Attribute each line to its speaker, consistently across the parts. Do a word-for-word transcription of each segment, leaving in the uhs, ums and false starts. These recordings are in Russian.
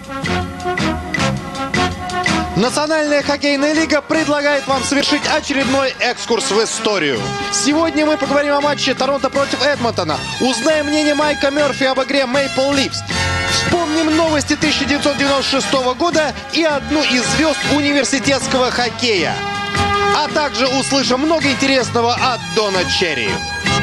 Speaker 1: Национальная хоккейная лига предлагает вам совершить очередной экскурс в историю. Сегодня мы поговорим о матче Торонто против Эдмонтона. Узнаем мнение Майка Мерфи об игре Maple Leafs. Вспомним новости тысяча девятьсот девяносто шестого года и одну из звезд университетского хоккея. А также услышим много интересного от Дона Черри.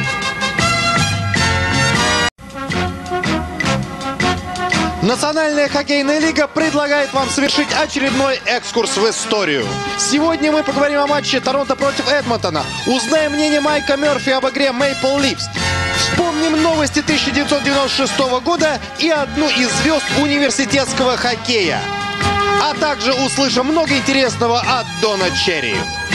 Speaker 1: Национальная хоккейная лига предлагает вам совершить очередной экскурс в историю. Сегодня мы поговорим о матче Торонто против Эдмонтона. Узнаем мнение Майка Мерфи об игре Maple Leafs. Вспомним новости тысяча девятьсот девяносто шестого года и одну из звезд университетского хоккея. А также услышим много интересного от Дона Черри.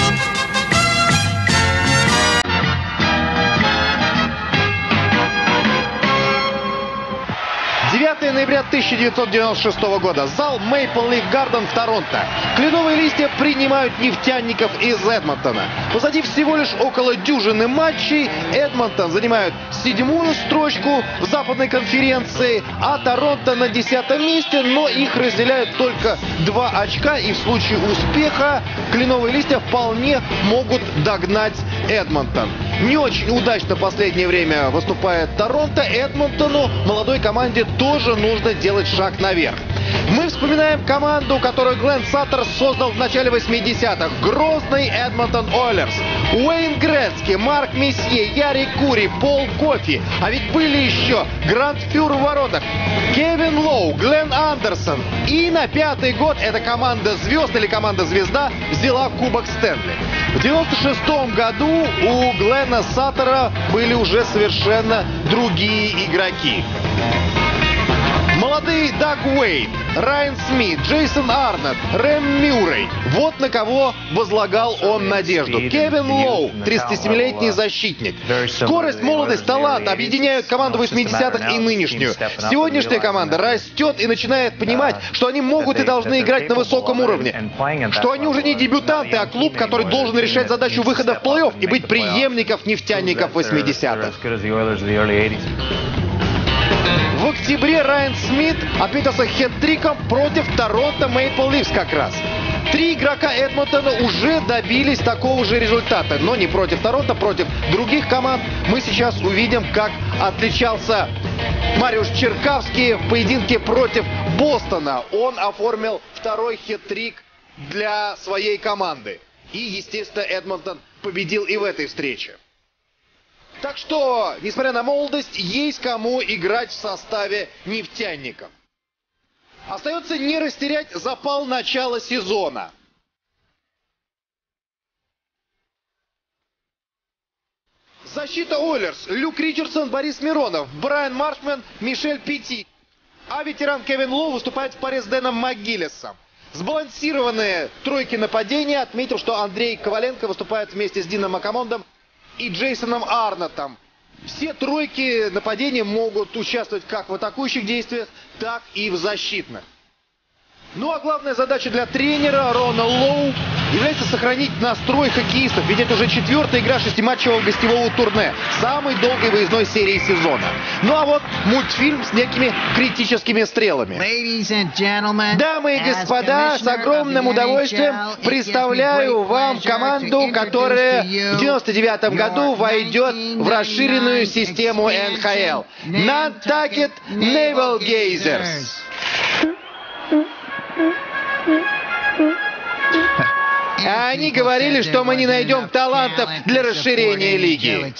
Speaker 1: девятое ноября тысяча девятьсот девяносто шестого года. Зал Maple Leaf Garden в Торонто. Кленовые листья принимают нефтяников из Эдмонтона. Позади всего лишь около дюжины матчей. Эдмонтон занимает седьмую строчку в западной конференции, а Торонто на десятом месте, но их разделяют только два очка, и в случае успеха кленовые листья вполне могут догнать Эдмонтон. Не очень удачно в последнее время выступает Торонто. Эдмонтону, молодой команде, тоже нужно делать шаг наверх. Мы вспоминаем команду, которую Глен Саттер создал в начале восьмидесятых. Грозный Эдмонтон Ойлерс. Уэйн Грецки, Марк Месье, Яри Кури, Пол Кофи. А ведь были еще Грант Фюр в воротах, Кевин Лоу, Глен Андерсон. И на пятый год эта команда звезд или команда звезда взяла Кубок Стэнли. В девяносто шестом году у Глена Саттера были уже совершенно другие игроки. Молодые Даг Уэйт, Райан Смит, Джейсон Арнотт, Рэм Мюррей. Вот на кого возлагал он надежду. Кевин Лоу, тридцатисемилетний защитник. Скорость, молодость, талант объединяют команду восьмидесятых и нынешнюю. Сегодняшняя команда растет и начинает понимать, что они могут и должны играть на высоком уровне. Что они уже не дебютанты, а клуб, который должен решать задачу выхода в плей-офф и быть преемников нефтяников восьмидесятых. В октябре Райан Смит отметился хет-триком против Торонто Maple Leafs как раз. Три игрока Эдмонтона уже добились такого же результата, но не против Торонто, против других команд. Мы сейчас увидим, как отличался Мариуш Черкавский в поединке против Бостона. Он оформил второй хет-трик для своей команды. И, естественно, Эдмонтон победил и в этой встрече. Так что, несмотря на молодость, есть кому играть в составе нефтяников. Остается не растерять запал начала сезона. Защита Ойлерс. Люк Ричардсон, Борис Миронов, Брайан Маршмен, Мишель Петти. А ветеран Кевин Лоу выступает в паре с Дэном МакГиллисом. Сбалансированные тройки нападения. Отметил, что Андрей Коваленко выступает вместе с Дином Макамондом и Джейсоном Арноттом. Все тройки нападения могут участвовать как в атакующих действиях, так и в защитных. Ну а главная задача для тренера Рона Лоу является сохранить настрой хоккеистов, ведь это уже четвертая игра шестиматчевого гостевого турне, самой долгой выездной серии сезона. Ну а вот мультфильм с некими критическими стрелами. Дамы и господа, с огромным удовольствием представляю вам команду, которая в девяносто девятом году войдет в расширенную систему эн ха эл. Nantucket Naval Gazers. А они говорили, что мы не найдем талантов для расширения лиги.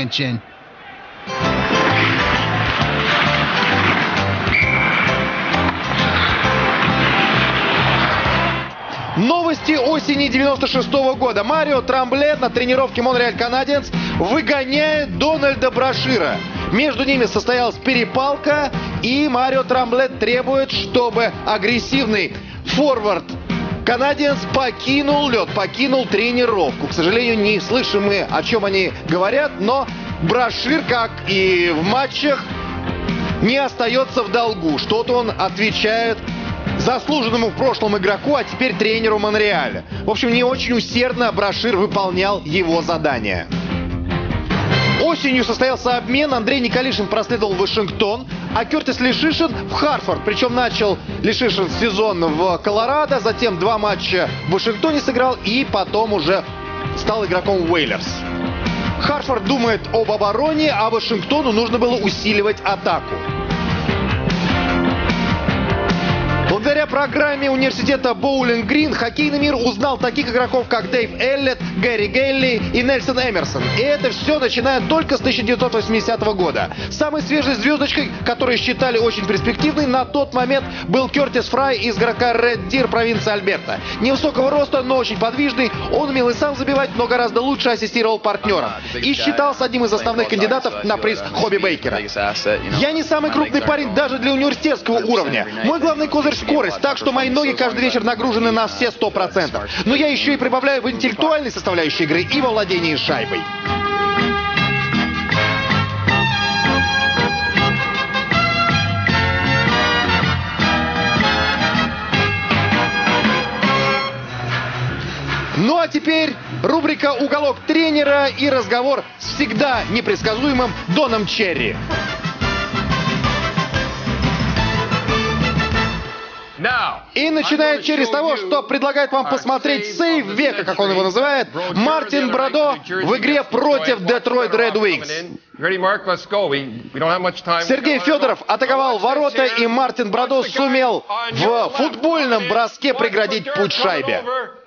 Speaker 1: Новости осени девяносто шестого года. Марио Трамбле на тренировке Монреаль Канадиенс выгоняет Дональда Брашира. Между ними состоялась перепалка, и Марио Трамбле требует, чтобы агрессивный форвард Канадиенс покинул лед, покинул тренировку. К сожалению, не слышим мы, о чем они говорят, но Брашир, как и в матчах, не остается в долгу. Что-то он отвечает заслуженному в прошлом игроку, а теперь тренеру Монреаля. В общем, не очень усердно Брашир выполнял его задания. Осенью состоялся обмен. Андрей Николишин проследовал в Вашингтон, а Кертис Лишишин в Хартфорд. Причем начал Лишишин сезон в Колорадо, затем два матча в Вашингтоне сыграл и потом уже стал игроком Уэйлерс. Хартфорд думает об обороне, а Вашингтону нужно было усиливать атаку. Благодаря программе университета Боулинг Грин хоккейный мир узнал таких игроков, как Дэйв Эллет, Гэри Гелли и Нельсон Эмерсон. И это все начиная только с тысяча девятьсот восьмидесятого года. Самой свежей звездочкой, которую считали очень перспективной, на тот момент был Кертис Фрай из игрока Ред Дир провинции Альберта. Невысокого роста, но очень подвижный, он умел и сам забивать, но гораздо лучше ассистировал партнерам. И считался одним из основных кандидатов на приз Хобби Бейкера. Я не самый крупный парень даже для университетского уровня. Мой главный козырь — скорость, так что мои ноги каждый вечер нагружены на все сто процентов. Но я еще и прибавляю в интеллектуальной составляющей игры и во владении шайбой. Ну а теперь рубрика «Уголок тренера» и разговор с всегда непредсказуемым Доном Черри. И начиная через того, что предлагает вам посмотреть сейв века, как он его называет, Мартин Брадо в игре против Детройт Ред Уингс. Сергей Федоров атаковал ворота, и Мартин Брадо сумел в футбольном броске преградить путь шайбе.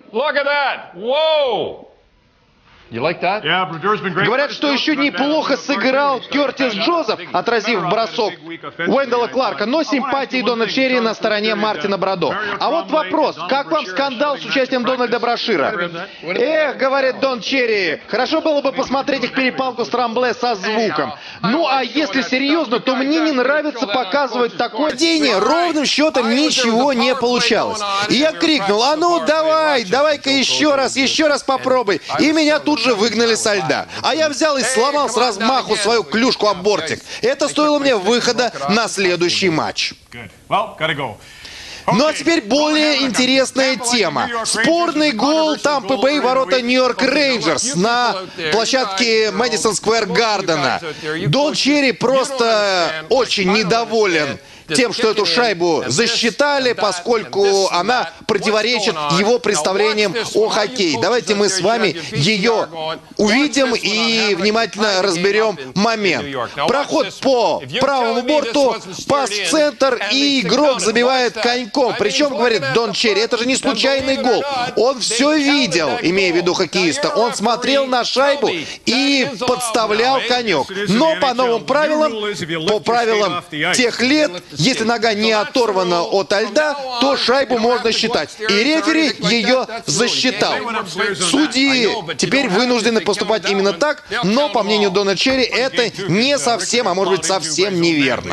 Speaker 1: Говорят, что еще неплохо сыграл Кертис Джозеф, отразив бросок Уэндела Кларка, но симпатии Дона Черри на стороне Мартина Брадо. А вот вопрос, как вам скандал с участием Дональда Брашира? Эх, говорит Дон Черри, хорошо было бы посмотреть их перепалку с Трамбле со звуком. Ну а если серьезно, то мне не нравится показывать такое падение. Ровным счетом ничего не получалось. И я крикнул: а ну давай, давай-ка еще раз, еще раз попробуй. И меня тут же выгнали со льда. А я взял и сломал с размаху свою клюшку об бортик. Это стоило мне выхода на следующий матч. Ну а теперь более интересная тема. Спорный гол Тампы Бэй ворота Нью-Йорк Рейнджерс на площадке Мэдисон Сквер Гардена. Дон Черри просто очень недоволен тем, что эту шайбу засчитали, поскольку она противоречит его представлениям о хоккее. Давайте мы с вами ее увидим и внимательно разберем момент. Проход по правому борту, пас в центр, и игрок забивает коньком. Причем, говорит Дон Черри, это же не случайный гол. Он все видел, имея в виду хоккеиста. Он смотрел на шайбу и подставлял конек. Но по новым правилам, по правилам тех лет, если нога не оторвана от льда, то шайбу можно считать. И рефери ее засчитал. Судьи теперь вынуждены поступать именно так, но, по мнению Дона Черри, это не совсем, а может быть совсем неверно.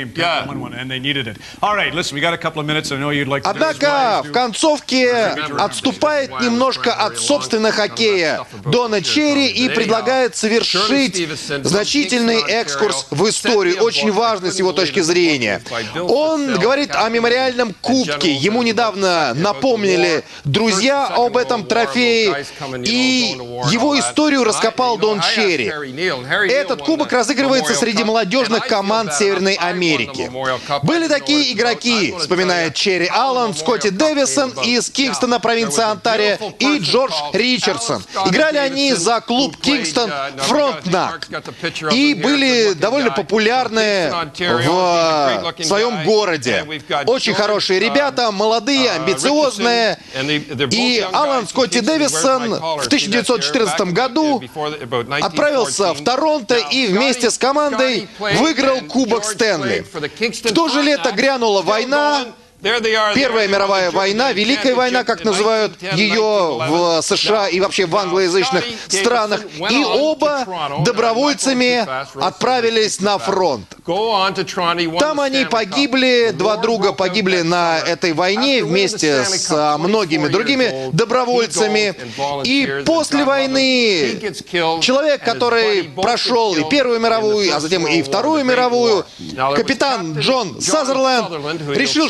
Speaker 1: Однако в концовке отступает немножко от собственного хоккея Дона Черри и предлагает совершить значительный экскурс в историю, очень важный с его точки зрения. Он говорит о мемориальном кубке. Ему недавно напомнили друзья об этом трофее, и его историю раскопал Дон Черри. Этот кубок разыгрывается среди молодежных команд Северной Америки. Были такие игроки, вспоминает Черри, Аллан Скотти Дэвисон из Кингстона, провинции Онтарио, и Джордж Ричардсон. Играли они за клуб Кингстон Фронтнак и были довольно популярны в своем городе. Очень хорошие ребята, молодые, амбициозные. И Аллан Скотти Дэвисон в тысяча девятьсот четырнадцатом году отправился в Торонто и вместе с командой выиграл Кубок Стэнли. В то же лето грянула война. Первая мировая война, Великая война, как называют ее в США и вообще в англоязычных странах. И оба добровольцами отправились на фронт. Там они погибли, два друга погибли на этой войне вместе с многими другими добровольцами. И после войны человек, который прошел и Первую мировую, а затем и Вторую мировую, капитан Джон Сазерленд, решил, что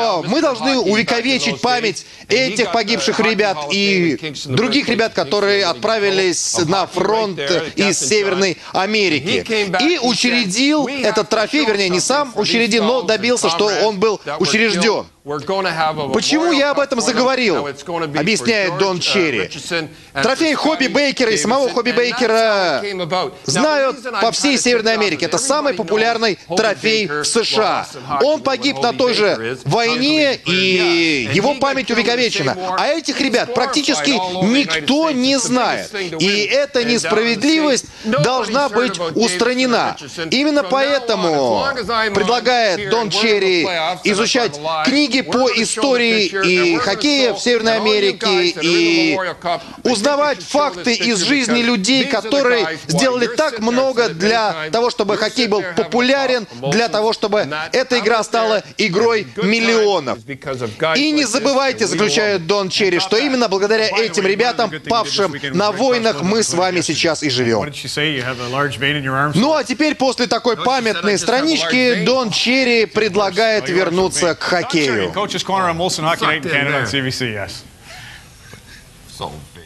Speaker 2: что мы должны увековечить память этих погибших ребят и других ребят, которые отправились на фронт из Северной Америки. И учредил этот трофей, вернее, не сам учредил, но добился, что он был учрежден. Почему я об этом заговорил, объясняет Дон Черри. Трофей Хобби Бейкера и самого Хобби Бейкера знают по всей Северной Америке. Это самый популярный трофей в США. Он погиб на той же войне, и его память увековечена. А этих ребят практически никто не знает. И эта несправедливость должна быть устранена. Именно поэтому предлагает Дон Черри изучать книги по истории и хоккея в Северной Америке и узнавать факты из жизни людей, которые сделали так много для того, чтобы хоккей был популярен, для того, чтобы эта игра стала игрой миллионов. И не забывайте, заключает Дон Черри, что именно благодаря этим ребятам, павшим на войнах, мы с вами сейчас и живем. Ну а теперь, после такой памятной странички, Дон Черри предлагает вернуться к хоккею.
Speaker 3: Coach's Corner on Molson Hockey Night in Canada on C B C, yes.
Speaker 4: So big.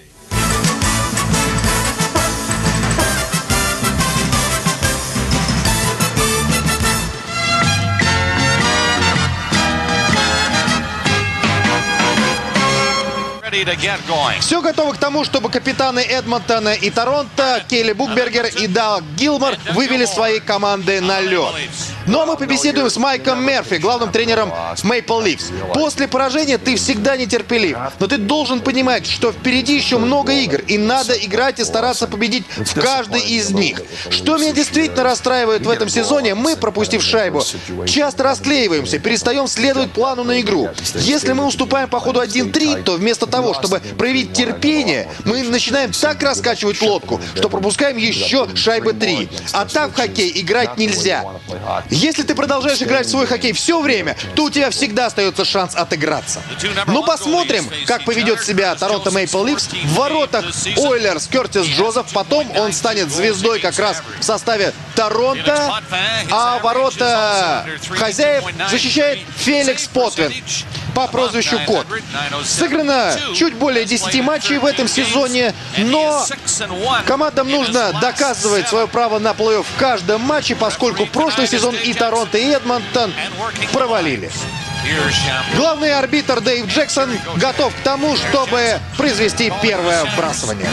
Speaker 2: Все готово к тому, чтобы капитаны Эдмонтона и Торонто, Кейли Букбергер и Даг Гилмор вывели свои команды на лед. Ну а мы побеседуем с Майком Мерфи, главным тренером Maple Leafs. После поражения ты всегда нетерпелив, но ты должен понимать, что впереди еще много игр, и надо играть и стараться победить в каждой из них. Что меня действительно расстраивает в этом сезоне, мы, пропустив шайбу, часто расклеиваемся, перестаем следовать плану на игру. Если мы уступаем по ходу один-три, то вместо того, чтобы проявить терпение, мы начинаем так раскачивать лодку, что пропускаем еще шайбы три. А так в хоккей играть нельзя. Если ты продолжаешь играть в свой хоккей все время, то у тебя всегда остается шанс отыграться. Ну посмотрим, как поведет себя Торонто Мэйпл Лифс. В воротах Ойлерс Кертис Джозеф, потом он станет звездой как раз в составе Торонто, а ворота хозяев защищает Феликс Потвин по прозвищу Кот. Сыграно чуть более десяти матчей в этом сезоне, но командам нужно доказывать свое право на плей-офф в каждом матче, поскольку прошлый сезон и Торонто, и Эдмонтон провалили. Главный арбитр Дэйв Джексон готов к тому, чтобы произвести первое вбрасывание.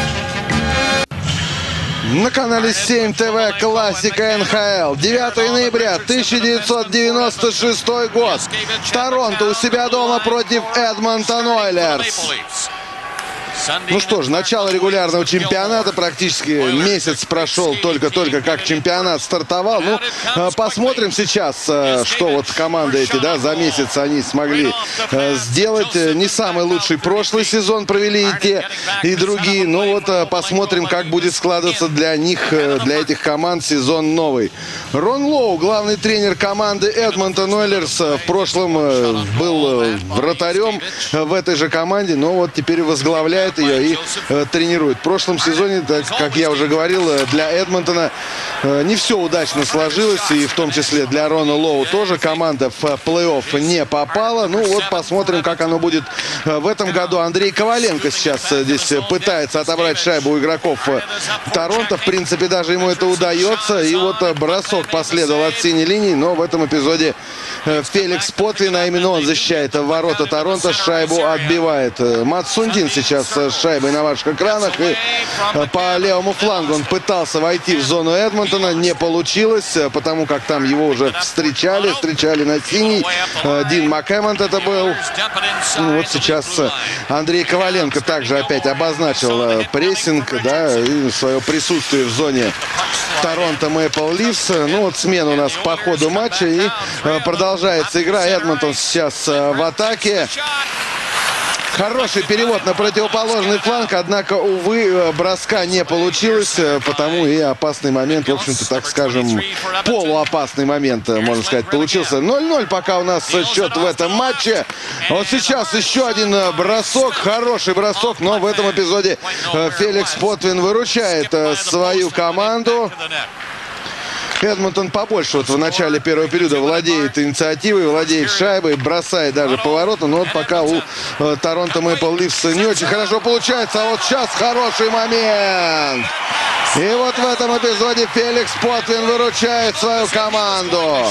Speaker 5: На канале семь ТВ классика эн ха эл. девятого ноября тысяча девятьсот девяносто шестой год. Торонто у себя дома против Эдмонтон Ойлерс. Ну что ж, начало регулярного чемпионата. Практически месяц прошел только-только, как чемпионат стартовал. Ну, посмотрим сейчас, что вот команды эти, да, за месяц они смогли сделать. Не самый лучший прошлый сезон провели и те, и другие. Ну вот, посмотрим, как будет складываться для них, для этих команд сезон новый. Рон Лоу, главный тренер команды Эдмонтон Ойлерс, в прошлом был вратарем в этой же команде, но вот теперь возглавляет ее и э, тренирует. В прошлом сезоне, так, как я уже говорил, для Эдмонтона э, не все удачно сложилось, и в том числе для Рона Лоу тоже. Команда в плей-офф не попала. Ну вот посмотрим, как оно будет э, в этом году. Андрей Коваленко сейчас э, здесь пытается отобрать шайбу у игроков э, Торонто. В принципе, даже ему это удается. И вот э, бросок последовал от синей линии, но в этом эпизоде э, Феликс Потвин, а именно он защищает ворота Торонто, шайбу отбивает. Мат Сундин сейчас с шайбой на ваших экранах, и по левому флангу он пытался войти в зону Эдмонтона, не получилось, потому как там его уже встречали, встречали на синий. Дин Макэмонт это был. Ну, вот сейчас Андрей Коваленко также опять обозначил прессинг, да, и свое присутствие в зоне Торонто Мэйпл Лифс. Ну вот смена у нас по ходу матча, и продолжается игра. Эдмонтон сейчас в атаке. Хороший перевод на противоположный фланг, однако, увы, броска не получилось, потому и опасный момент, в общем-то, так скажем, полуопасный момент, можно сказать, получился. ноль-ноль пока у нас счет в этом матче. Вот сейчас еще один бросок, хороший бросок, но в этом эпизоде Феликс Потвин выручает свою команду. Эдмонтон побольше вот в начале первого периода владеет инициативой, владеет шайбой, бросает даже повороты. Но вот пока у э, Торонто Мэйпл Лифс не очень хорошо получается. А вот сейчас хороший момент. И вот в этом эпизоде Феликс Потвин выручает свою команду.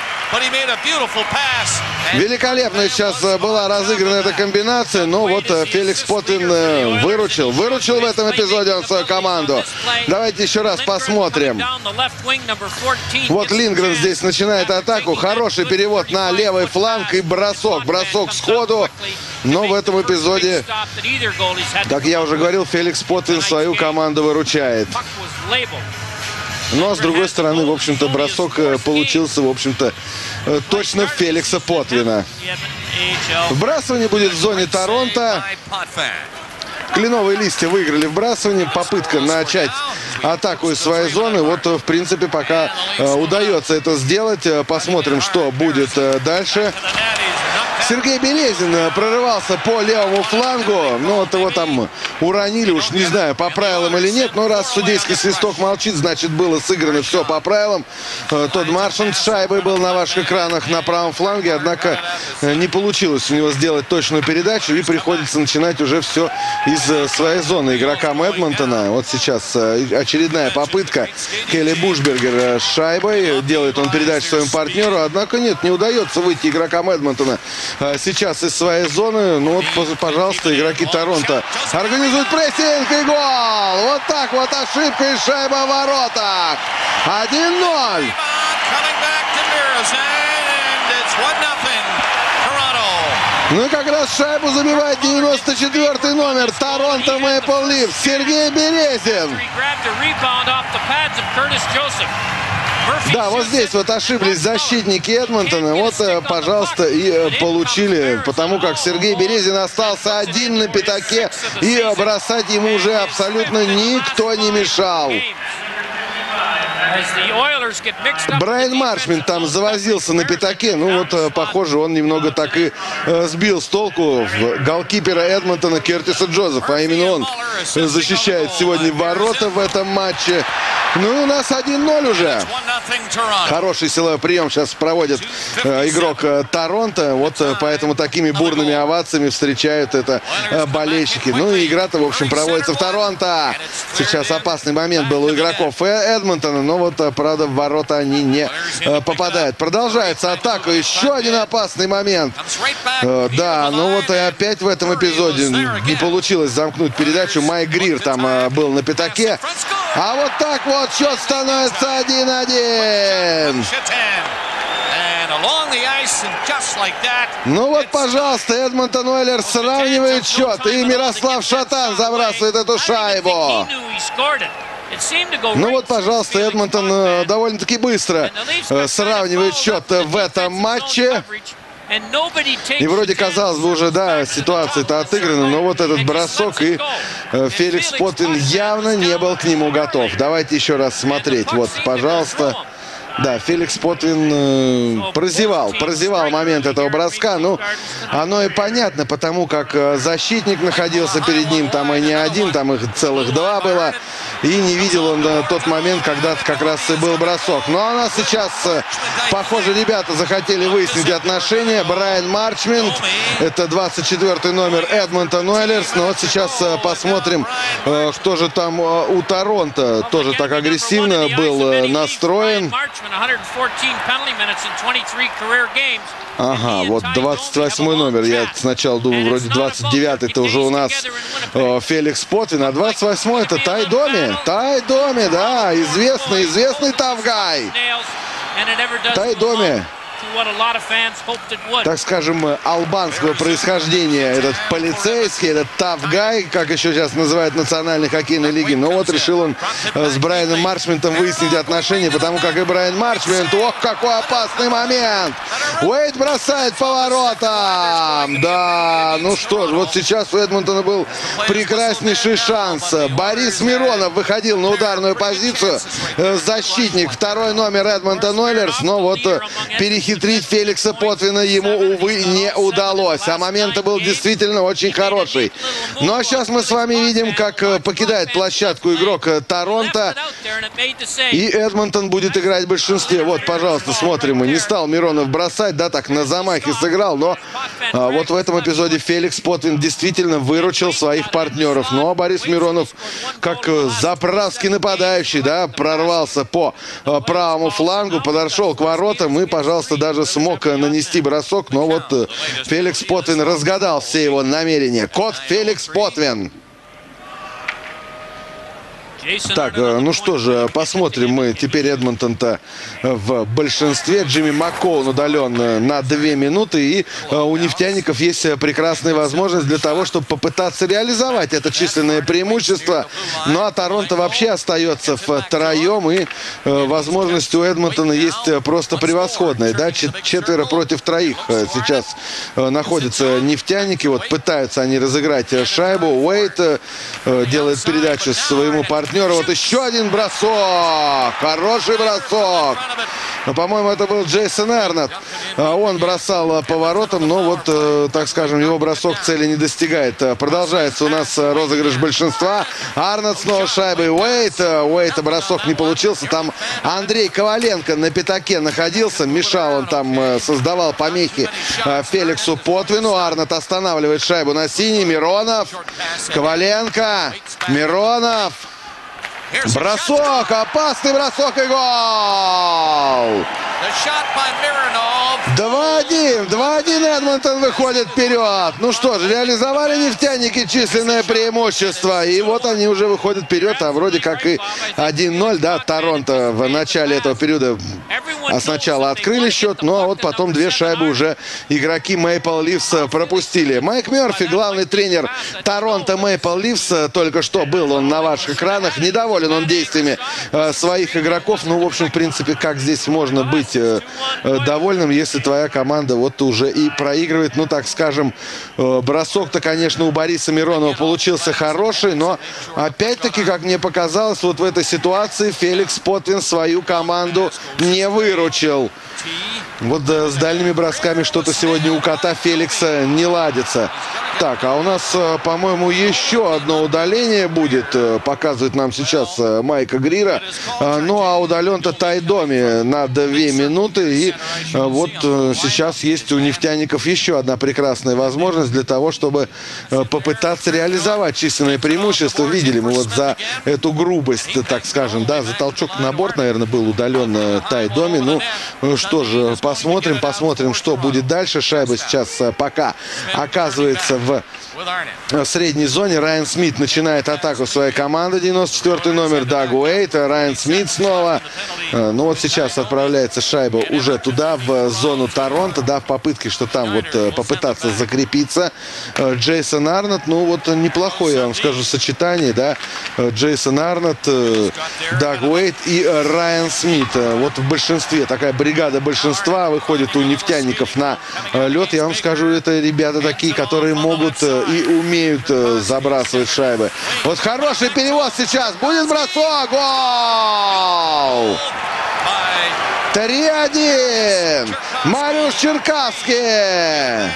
Speaker 5: Великолепно сейчас была разыграна эта комбинация, но вот Феликс Потвин выручил. Выручил в этом эпизоде он свою команду. Давайте еще раз посмотрим. Вот Линдгрен здесь начинает атаку. Хороший перевод на левый фланг и бросок. Бросок сходу. Но в этом эпизоде, как я уже говорил, Феликс Потвин свою команду выручает. Но, с другой стороны, в общем-то, бросок получился, в общем-то, точно Феликса Потвина. Вбрасывание будет в зоне Торонто. Кленовые листья выиграли вбрасывание. Попытка начать атаку из своей зоны. Вот, в принципе, пока удается это сделать. Посмотрим, что будет дальше. Сергей Березин прорывался по левому флангу. Ну, вот его там уронили, уж не знаю, по правилам или нет. Но раз судейский свисток молчит, значит, было сыграно все по правилам. Тодд Маршант с шайбой был на ваших экранах на правом фланге. Однако не получилось у него сделать точную передачу. И приходится начинать уже все из своей зоны игрокам Эдмонтона. Вот сейчас очередная попытка. Келли Бушбергер с шайбой. Делает он передачу своему партнеру. Однако нет, не удается выйти игрокам Эдмонтона сейчас из своей зоны. Ну вот, пожалуйста, игроки Торонто организуют прессинг и гол. Вот так вот ошибка и шайба в воротах. один ноль. Ну и как раз шайбу забивает девяносто четвёртый номер Торонто Мэйпл Лифс Сергей Березин. Да, вот здесь вот ошиблись защитники Эдмонтона. Вот, пожалуйста, и получили. Потому как Сергей Березин остался один на пятаке. И бросать ему уже абсолютно никто не мешал. Брайан Марчмент там завозился на пятаке. Ну вот, похоже, он немного так и сбил с толку голкипера Эдмонтона Кертиса Джозефа. А именно он защищает сегодня ворота в этом матче. Ну и у нас один ноль уже. Хороший силовой прием сейчас проводит э, игрок э, Торонто. Вот э, поэтому такими бурными овациями встречают это э, болельщики. Ну и игра-то, в общем, проводится в Торонто. Сейчас опасный момент был у игроков Эдмонтона. Но вот, э, правда, в ворота они не э, попадают. Продолжается атака. Еще один опасный момент. Э, да, ну вот и опять в этом эпизоде не получилось замкнуть передачу. Майк Грир там э, был на пятаке. А вот так вот счет становится один-один. Ну вот, пожалуйста, Эдмонтон Ойлерс сравнивает счет. И Мирослав Шатан забрасывает эту шайбу. Ну вот, пожалуйста, Эдмонтон э, довольно-таки быстро э, сравнивает счет в этом матче. И вроде, казалось бы, уже, да, ситуация-то отыграна, но вот этот бросок, и э, Феликс Потвин явно не был к нему готов. Давайте еще раз смотреть. Вот, пожалуйста. Да, Феликс Потвин э, прозевал, прозевал момент этого броска. Ну, оно и понятно, потому как э, защитник находился перед ним, там и не один, там их целых два было. И не видел он э, тот момент, когда как раз и был бросок. Но у нас сейчас, э, похоже, ребята захотели выяснить отношения. Брайан Марчмент, это двадцать четвёртый номер Эдмонтон Ойлерс. Но вот сейчас э, посмотрим, э, кто же там э, у Торонто тоже так агрессивно был э, настроен. Ага, вот двадцать восьмой номер. Я сначала думал, вроде двадцать девятый это уже у нас э, Феликс Потвин, а двадцать восьмой это Тай Доми. Тай Доми, да, известный, известный тавгай. Тай Доми, так скажем, албанского происхождения. Этот полицейский, этот тавгай, как еще сейчас называют в национальной хоккейной лиге. Но вот решил он с Брайаном Марчментом выяснить отношения, потому как и Брайан Марчмент, ох, какой опасный момент! Уэйд бросает поворотом! Да, ну что ж, вот сейчас у Эдмонтона был прекраснейший шанс. Борис Миронов выходил на ударную позицию. Защитник, второй номер Эдмонтон Ойлерс, но вот перехитрил перехитрить Феликса Потвина ему, увы, не удалось. А момент был действительно очень хороший. Ну а сейчас мы с вами видим, как покидает площадку игрок Торонто. И Эдмонтон будет играть в большинстве. Вот, пожалуйста, смотрим. Не стал Миронов бросать, да, так на замахе сыграл. Но а, вот в этом эпизоде Феликс Потвин действительно выручил своих партнеров. Ну а Борис Миронов, как заправский нападающий, да, прорвался по а, правому флангу, подошел к воротам и, пожалуйста, даже смог нанести бросок. Но вот а, Феликс Потвин разгадал все его намерения. Кот Феликс Потвин. Так, ну что же, посмотрим мы. Теперь Эдмонтон-то в большинстве. Джимми Маккоун удален на две минуты. И у нефтяников есть прекрасная возможность для того, чтобы попытаться реализовать это численное преимущество. Ну а Торонто вообще остается втроем. И возможность у Эдмонтона есть просто превосходная. Да? Четверо против троих сейчас находятся нефтяники. Вот пытаются они разыграть шайбу. Уэйт делает передачу своему партнеру. Вот еще один бросок. Хороший бросок. По-моему, это был Джейсон Арнотт. Он бросал по воротам, но вот, так скажем, его бросок цели не достигает. Продолжается у нас розыгрыш большинства. Арнотт снова шайбой. Уэйт. Уэйта бросок не получился. Там Андрей Коваленко на пятаке находился. Мешал он там, создавал помехи Феликсу Потвину. Арнотт останавливает шайбу на синий. Миронов. Коваленко. Миронов. Бросок, опасный бросок и гол! два один, два один Эдмонтон выходит вперед. Ну что ж, реализовали нефтяники численное преимущество. И вот они уже выходят вперед, а вроде как и один ноль, да, Торонто в начале этого периода а сначала открыли счет, ну а вот потом две шайбы уже игроки Maple Leafs пропустили. Майк Мерфи, главный тренер Торонто Maple Leafs, только что был он на ваших экранах. Недоволен он действиями э, своих игроков. Ну, в общем, в принципе, как здесь можно быть э, э, довольным, если твоя команда вот уже и проигрывает. Ну, так скажем, э, бросок-то, конечно, у Бориса Миронова получился хороший, но опять-таки, как мне показалось, вот в этой ситуации Феликс Потвин свою команду не выручил. Вот да, с дальними бросками что-то сегодня у кота Феликса не ладится. Так, а у нас, по-моему, еще одно удаление будет, показывает нам сейчас Майка Грира. Ну, а удален-то Тай Доми на две минуты. И вот сейчас есть у нефтяников еще одна прекрасная возможность для того, чтобы попытаться реализовать численное преимущество. Видели мы вот за эту грубость, так скажем, да, за толчок на борт, наверное, был удален Тай Доми. Ну, что же, посмотрим, посмотрим, что будет дальше. Шайба сейчас пока оказывается в в средней зоне. Райан Смит начинает атаку своей команды. девяносто четвёртый номер Даг Уэйт. Райан Смит снова. Ну вот сейчас отправляется шайба уже туда, в зону Торонто, да, в попытке, что там вот попытаться закрепиться. Джейсон Арнотт, ну вот неплохое, я вам скажу, сочетание, да. Джейсон Арнотт, Даг Уэйт и Райан Смит. Вот в большинстве, такая бригада большинства выходит у нефтяников на лед. Я вам скажу, это ребята такие, которые могут и умеют забрасывать шайбы. Вот хороший перевод сейчас. Будет бросок. Гол! три один. Мариуш Черкасский.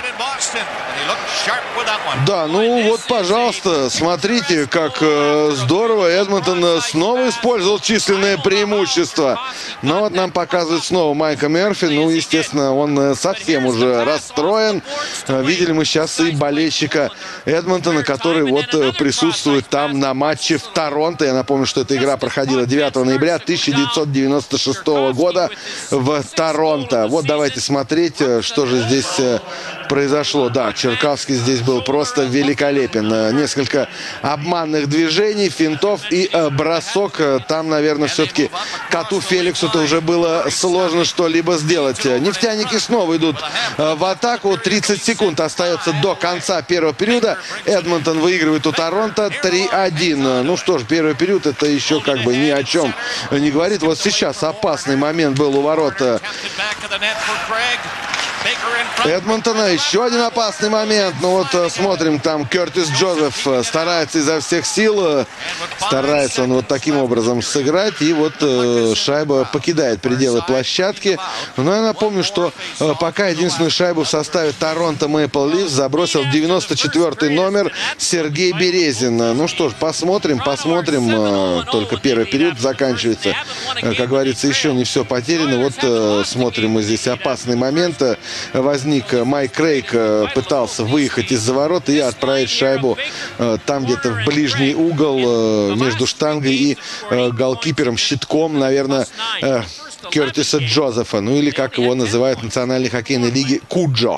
Speaker 5: Да, ну вот, пожалуйста, смотрите, как э, здорово Эдмонтон снова использовал численное преимущество. Но вот нам показывают снова Майка Мерфи. Ну, естественно, он совсем уже расстроен. Видели мы сейчас и болельщика Эдмонтона, который вот присутствует там на матче в Торонто. Я напомню, что эта игра проходила девятого ноября тысяча девятьсот девяносто шестого года в Торонто. Вот давайте смотреть, что же здесь произошло. Да, Черкасский здесь был просто великолепен. Несколько обманных движений, финтов и бросок. Там, наверное, все-таки коту Феликсу-то уже было сложно что-либо сделать. Нефтяники снова идут в атаку. тридцать секунд остается до конца первого периода. Эдмонтон выигрывает у Торонто три один. Ну что ж, первый период это еще как бы ни о чем не говорит. Вот сейчас опасный момент был у ворот Эдмонтона. Еще один опасный момент. Ну вот э, смотрим, там Кертис Джозеф э, старается изо всех сил. э, Старается он вот таким образом сыграть. И вот э, шайба покидает пределы площадки. Но я напомню, что э, пока единственную шайбу в составе Торонто Мэйпл Лифс забросил девяносто четвёртый номер Сергей Березин. Ну что ж, посмотрим, посмотрим. Э, только первый период заканчивается. Э, как говорится, еще не все потеряно. Вот э, смотрим мы здесь опасный момент. Возник Майк Крейг, э, пытался выехать из-за ворот и отправить шайбу э, там где-то в ближний угол э, между штангой и э, голкипером, щитком, наверное, э, Кертиса Джозефа. Ну или, как его называют в Национальной хоккейной лиге, Куджо.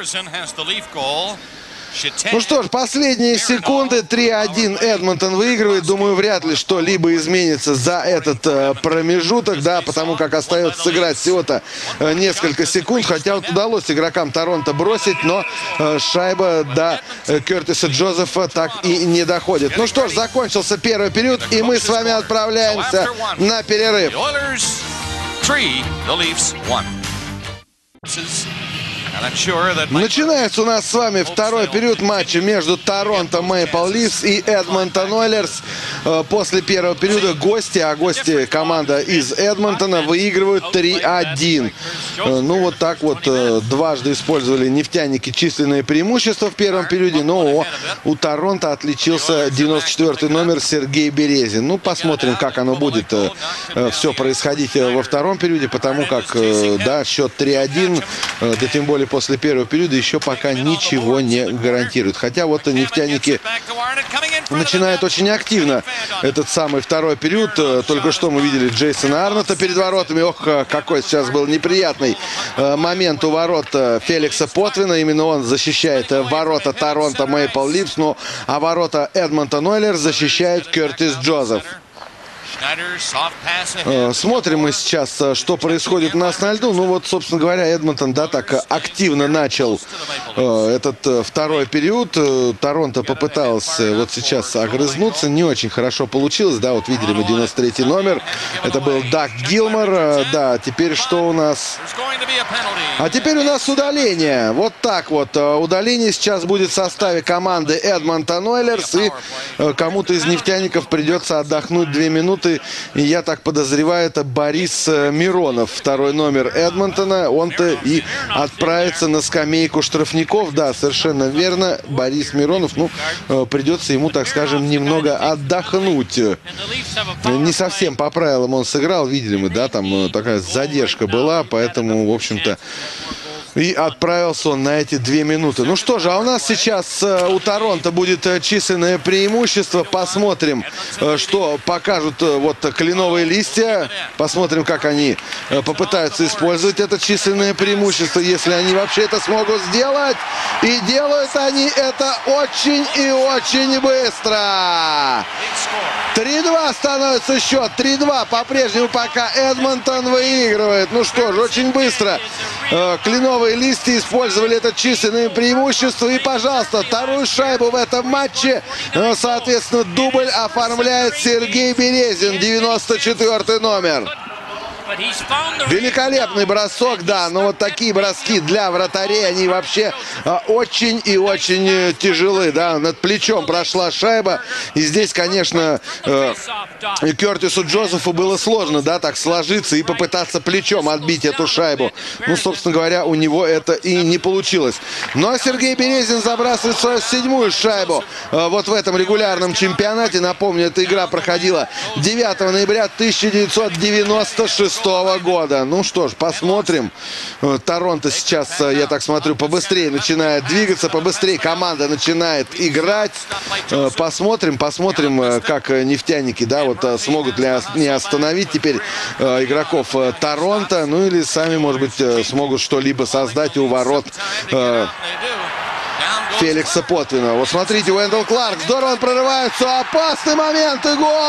Speaker 5: Ну что ж, последние секунды. три один Эдмонтон выигрывает. Думаю, вряд ли что-либо изменится за этот э, промежуток, да, потому как остается сыграть всего-то э, несколько секунд. Хотя вот удалось игрокам Торонто бросить, но э, шайба до э, Кертиса Джозефа так и не доходит. Ну что ж, закончился первый период, и мы с вами отправляемся на перерыв. Начинается у нас с вами второй период матча между Торонто Мэйпл Лифс и Эдмонтон Ойлерс. После первого периода гости, а гости команда из Эдмонтона, выигрывают три один. Ну вот так вот дважды использовали нефтяники численное преимущество в первом периоде, но у Торонто отличился девяносто четвёртый номер Сергей Березин. Ну посмотрим, как оно будет все происходить во втором периоде, потому как, да, счет три один, да тем более после первого периода еще пока ничего не гарантирует. Хотя вот нефтяники начинают очень активно этот самый второй период. Только что мы видели Джейсона Арнотта перед воротами. Ох, какой сейчас был неприятный момент у ворот Феликса Потвина. Именно он защищает ворота Торонто Мэйпл Лифс, ну а ворота Эдмонтон Ойлерс защищает Кертис Джозеф. Смотрим мы сейчас, что происходит у нас на льду. Ну вот, собственно говоря, Эдмонтон, да, так активно начал э, этот второй период. Торонто попыталась вот сейчас огрызнуться. Не очень хорошо получилось. Да, вот видели мы девяносто третий номер. Это был Даг Гилмор. Да, теперь что у нас? А теперь у нас удаление. Вот так вот. Удаление сейчас будет в составе команды Эдмонтон Ойлерс. И кому-то из нефтяников придется отдохнуть две минуты. И я так подозреваю, это Борис Миронов, второй номер Эдмонтона. Он-то и отправится на скамейку штрафников. Да, совершенно верно. Борис Миронов, ну, придется ему, так скажем, немного отдохнуть. Не совсем по правилам он сыграл. Видели мы, да, там такая задержка была. Поэтому, в общем-то, и отправился он на эти две минуты. Ну что же, а у нас сейчас э, у Торонто будет э, численное преимущество. Посмотрим, э, что покажут э, вот кленовые листья. Посмотрим, как они э, попытаются использовать это численное преимущество, если они вообще это смогут сделать. И делают они это очень и очень быстро. три два становится счет. три два по-прежнему, пока Эдмонтон выигрывает. Ну что же, очень быстро э, кленовые листья использовали это численное преимущество. И, пожалуйста, вторую шайбу в этом матче, соответственно, дубль оформляет Сергей Березин, девяносто четвёртый номер. Великолепный бросок, да, но вот такие броски для вратарей, они вообще а, очень и очень тяжелы, да, над плечом прошла шайба, и здесь, конечно, э, Кертису Джозефу было сложно, да, так сложиться и попытаться плечом отбить эту шайбу. Ну, собственно говоря, у него это и не получилось. Но Сергей Березин забрасывает свою седьмую шайбу э, вот в этом регулярном чемпионате. Напомню, эта игра проходила девятого ноября тысяча девятьсот девяносто шестого года. Ну что ж, посмотрим. Торонто сейчас, я так смотрю, побыстрее начинает двигаться, побыстрее команда начинает играть. Посмотрим, посмотрим, как нефтяники, да, вот смогут ли не остановить теперь игроков Торонто, ну или сами, может быть, смогут что-либо создать у ворот Феликса Потвина. Вот смотрите, Уэндел Кларк, здорово он прорывается, опасный момент и гол!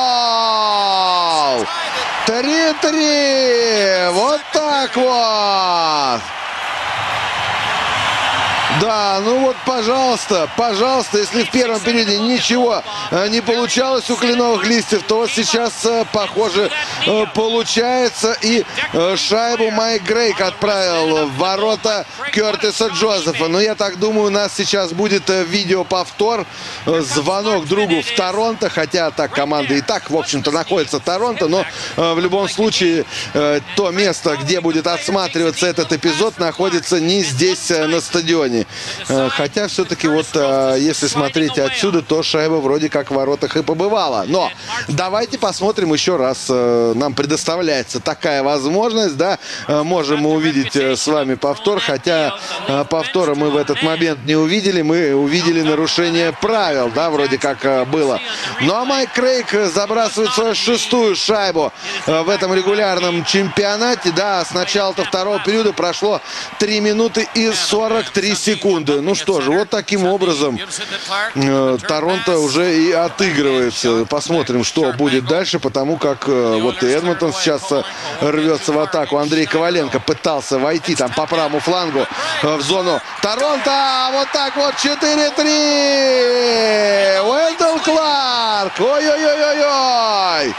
Speaker 5: три три! Вот так вот! Да, ну вот, пожалуйста, пожалуйста, если в первом периоде ничего э, не получалось у кленовых листьев, то вот сейчас, э, похоже, э, получается. И э, шайбу Майк Грейк отправил в ворота Кертиса Джозефа. Но я так думаю, у нас сейчас будет э, видеоповтор, э, звонок другу в Торонто, хотя так команда и так, в общем-то, находится в Торонто, но э, в любом случае э, то место, где будет отсматриваться этот эпизод, находится не здесь, э, на стадионе. Хотя все-таки вот если смотреть отсюда, то шайба вроде как в воротах и побывала. Но давайте посмотрим еще раз. Нам предоставляется такая возможность, да, можем мы увидеть с вами повтор, хотя повтора мы в этот момент не увидели, мы увидели нарушение правил, да, вроде как было. Ну а Майк Грейк забрасывает свою шестую шайбу в этом регулярном чемпионате, да, с начала-то второго периода прошло три минуты и сорок три секунды. Секунды. Ну что же, вот таким образом э, Торонто уже и отыгрывается. Посмотрим, что будет дальше, потому как э, вот и Эдмонтон сейчас э, рвется в атаку. Андрей Коваленко пытался войти там по правому флангу э, в зону Торонто. Вот так вот четыре три. Уэндел Кларк. Ой-ой-ой-ой-ой.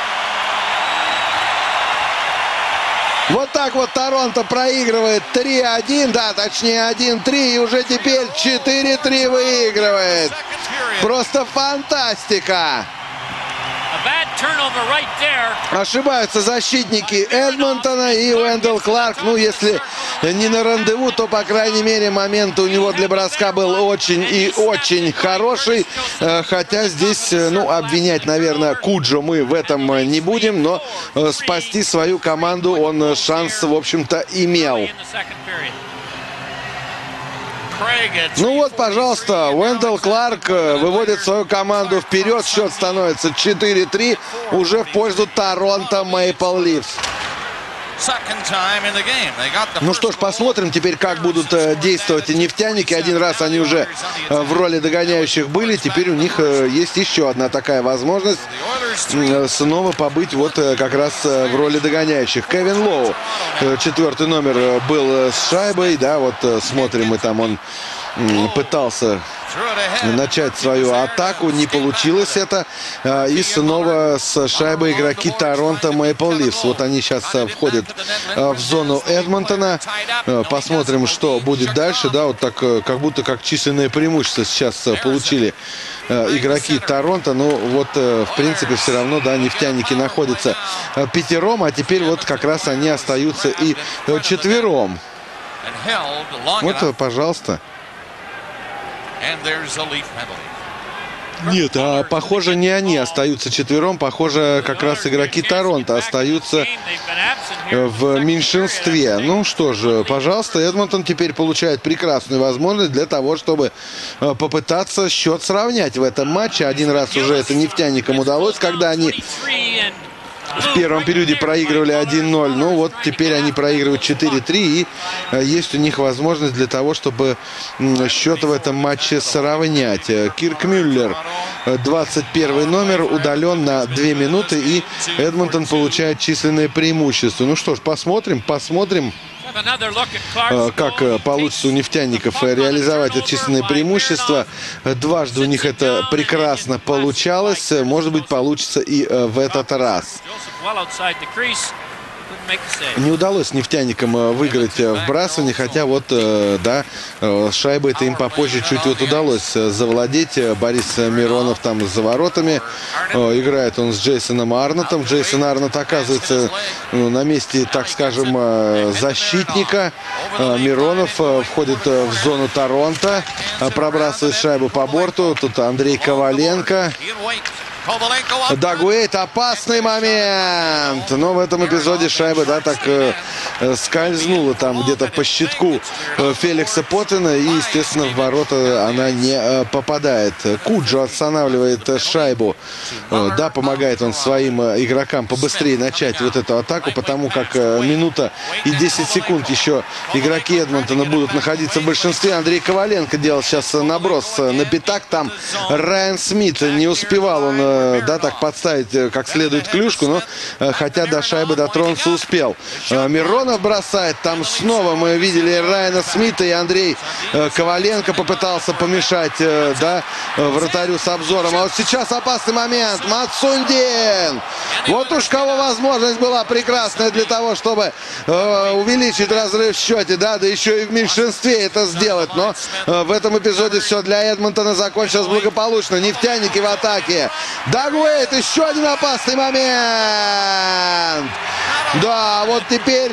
Speaker 5: Вот так вот Торонто проигрывает три один, да, точнее один три, и уже теперь четыре три выигрывает. Просто фантастика. Ошибаются защитники Эдмонтона и Уэндел Кларк. Ну, если не на рандеву, то, по крайней мере, момент у него для броска был очень и очень хороший. Хотя здесь, ну, обвинять, наверное, Куджо мы в этом не будем, но спасти свою команду он шанс, в общем-то, имел. Ну вот, пожалуйста, Уэндел Кларк выводит свою команду вперед. Счет становится четыре три уже в пользу Торонто Мэйпл Лифс. Ну что ж, посмотрим теперь, как будут действовать нефтяники. Один раз они уже в роли догоняющих были. Теперь у них есть еще одна такая возможность снова побыть вот как раз в роли догоняющих. Кевин Лоу, четвертый номер, был с шайбой. Да, вот смотрим, мы там он пытался начать свою атаку, не получилось это. И снова с шайбой игроки Торонто Мэйпл Лифс. Вот они сейчас входят в зону Эдмонтона. Посмотрим, что будет дальше. Да, вот так, как будто как численное преимущество сейчас получили игроки Торонто. Ну вот, в принципе, все равно, да, нефтяники находятся пятером, а теперь вот как раз они остаются и четвером. Вот, пожалуйста. Нет, а похоже, не они остаются четвером. Похоже, как раз игроки Торонто остаются в меньшинстве. Ну что же, пожалуйста, Эдмонтон теперь получает прекрасную возможность для того, чтобы попытаться счет сравнять в этом матче. Один раз уже это нефтяникам удалось, когда они в первом периоде проигрывали один ноль. Ну вот теперь они проигрывают четыре три. И есть у них возможность для того, чтобы счет в этом матче сравнять. Кирк Мюллер, двадцать первый номер, удален на две минуты. И Эдмонтон получает численное преимущество. Ну что ж, посмотрим, посмотрим, как получится у нефтяников реализовать это численное преимущество. Дважды у них это прекрасно получалось. Может быть, получится и в этот раз. Не удалось нефтяникам выиграть вбрасывание, хотя вот, да, шайбой-то им попозже чуть вот удалось завладеть. Борис Миронов там за воротами. Играет он с Джейсоном Арнотом. Джейсон Арнот оказывается на месте, так скажем, защитника. Миронов входит в зону Торонто, пробрасывает шайбу по борту. Тут Андрей Коваленко. Даг Уэйт, опасный момент. Но в этом эпизоде шайба, да, так э, скользнула там где-то по щитку э, Феликса Поттена. И, естественно, в ворота она не э, попадает. Куджо останавливает э, шайбу. Э, да, помогает он своим э, игрокам побыстрее начать вот эту атаку, потому как э, минута и десять секунд еще игроки Эдмонтона будут находиться в большинстве. Андрей Коваленко делал сейчас наброс на пятак. Там Райан Смит, не успевал он э, да, так подставить как следует клюшку, но хотя до шайбы дотронуться успел. Миронов Самсонов бросает. Там снова мы видели Райана Смита, и Андрей э, Коваленко попытался помешать э, да, вратарю с обзором. А вот сейчас опасный момент. Мацундин. Вот уж кого возможность была прекрасная для того, чтобы э, увеличить разрыв в счете, да, да еще и в меньшинстве это сделать. Но э, в этом эпизоде все для Эдмонтона закончилось благополучно. Нефтяники в атаке. Даг Уэйд, еще один опасный момент. Да, вот теперь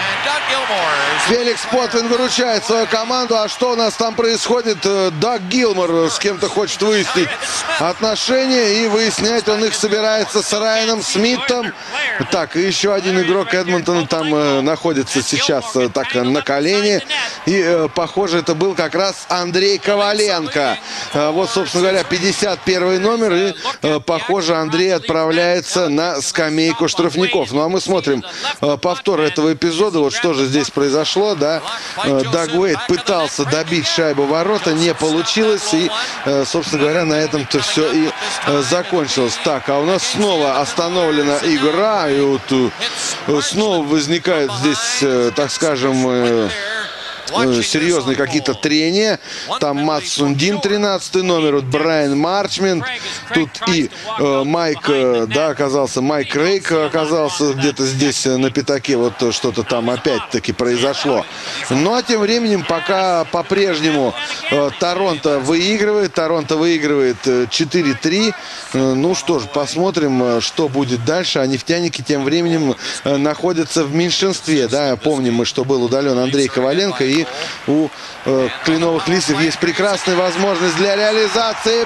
Speaker 5: Феликс Потвин выручает свою команду. А что у нас там происходит? Даг Гилмор с кем-то хочет выяснить отношения. И выяснять он их собирается с Райаном Смитом. Так, и еще один игрок Эдмонтона там э, находится сейчас э, так на колене. И, э, похоже, это был как раз Андрей Коваленко. Э, вот, собственно говоря, пятьдесят первый номер. И, э, похоже, Андрей отправляется на скамейку штрафников. Ну, а мы смотрим э, повтор этого эпизода. Вот что же здесь произошло, да. Э, Даг Уэйд пытался добить шайбу в ворота, не получилось. И, э, собственно говоря, на этом-то все и э, закончилось. Так, а у нас снова остановлена игра. И вот э, снова возникает здесь, э, так скажем, э, серьезные какие-то трения. Там Мацундин, тринадцатый номер, вот Брайан Марчмент. Тут и э, Майк, э, да, оказался, Майк Рейк оказался где-то здесь э, на пятаке. Вот что-то там опять-таки произошло. Ну, а тем временем пока по-прежнему э, Торонто выигрывает. Торонто выигрывает э, четыре три. Э, ну что ж, посмотрим, э, что будет дальше. А нефтяники тем временем э, находятся в меньшинстве. Да, помним мы, что был удален Андрей Коваленко. И у э, кленовых листьев есть прекрасная возможность для реализации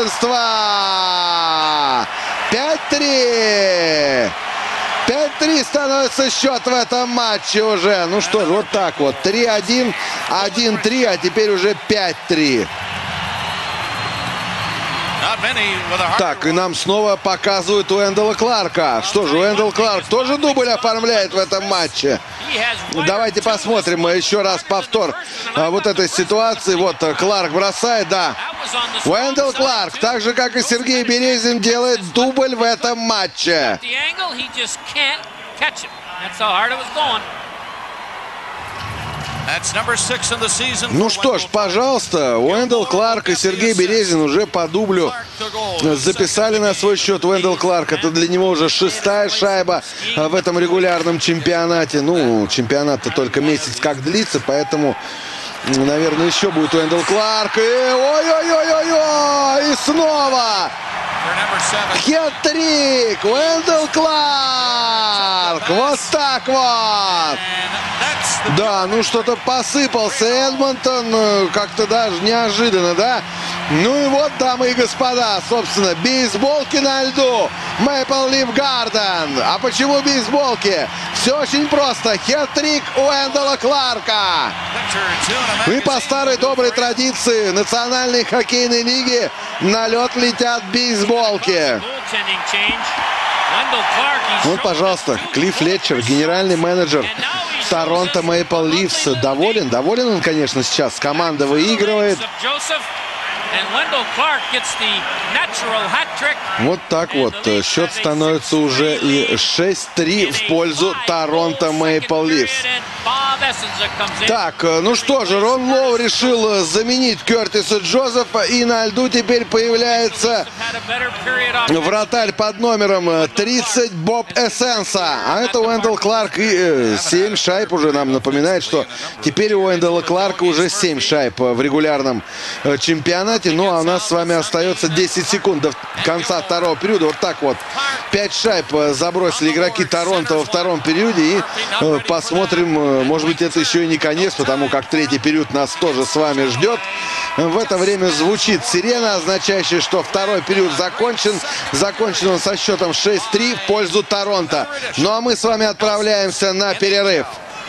Speaker 5: большинства. пять три. пять три становится счет в этом матче уже. Ну что ж, вот так вот. три один, один три, а теперь уже пять три. Так, и нам снова показывают Уэндала Кларка. Что же, Уэндал Кларк тоже дубль оформляет в этом матче. Давайте посмотрим еще раз повтор а, вот этой ситуации. Вот Кларк бросает, да. Уэндал Кларк, так же как и Сергей Березин, делает дубль в этом матче. Ну что ж, пожалуйста, Уэндал Кларк и Сергей Березин уже по дублю записали на свой счет. Уэндал Кларк, это для него уже шестая шайба в этом регулярном чемпионате. Ну, чемпионат-то только месяц как длится, поэтому, наверное, еще будет Уэндал Кларк. И ой-ой-ой-ой-ой! И снова хет-трик! Уэндал Кларк! Вот так вот! Да, ну что-то посыпался Эдмонтон, как-то даже неожиданно, да? Ну и вот, дамы и господа, собственно, бейсболки на льду. Maple Leaf Garden. А почему бейсболки? Все очень просто. Хет-трик Уэндала Кларка. И по старой доброй традиции Национальной хоккейной лиги на лед летят бейсболки. Вот, пожалуйста, Клифф Флетчер, генеральный менеджер Торонто Maple Leafs. Доволен? Доволен он, конечно, сейчас. Команда выигрывает. Вот так вот. Счет становится уже и шесть три в пользу Торонто Maple Leafs. Так, ну что же, Рон Лоу решил заменить Кертиса Джозефа, и на льду теперь появляется вратарь под номером тридцать Боб Эссенса. А это Уэндал Кларк, и э, семь шайб уже нам напоминает, что теперь у Уэндала Кларка уже семь шайб в регулярном э, чемпионате. Ну а у нас с вами остается десять секунд до конца второго периода. Вот так вот. пять шайб забросили игроки Торонто во втором периоде. И э, посмотрим, э, может быть, это еще и не конец, потому как третий период нас тоже с вами ждет. В это время звучит сирена, означающая, что второй период закончен. Закончен он со счетом шесть три в пользу Торонто. Ну а мы с вами отправляемся на перерыв.